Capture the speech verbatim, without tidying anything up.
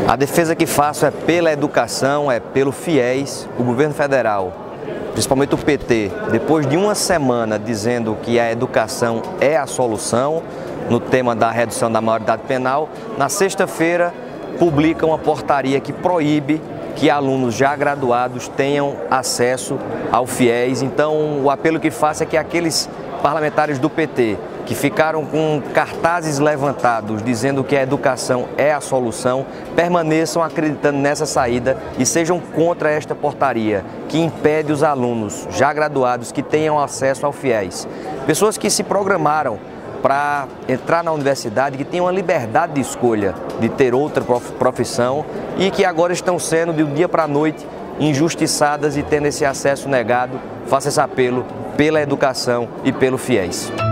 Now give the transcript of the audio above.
A defesa que faço é pela educação, é pelo FIES. O governo federal, principalmente o P T, depois de uma semana dizendo que a educação é a solução no tema da redução da maioridade penal, na sexta-feira publica uma portaria que proíbe que alunos já graduados tenham acesso ao FIES. Então, o apelo que faço é que aqueles parlamentares do P T que ficaram com cartazes levantados dizendo que a educação é a solução, permaneçam acreditando nessa saída e sejam contra esta portaria que impede os alunos já graduados que tenham acesso ao FIES. Pessoas que se programaram para entrar na universidade, que tenham a liberdade de escolha de ter outra profissão e que agora estão sendo, de um dia para a noite, injustiçadas e tendo esse acesso negado. Faço esse apelo pela educação e pelo FIES.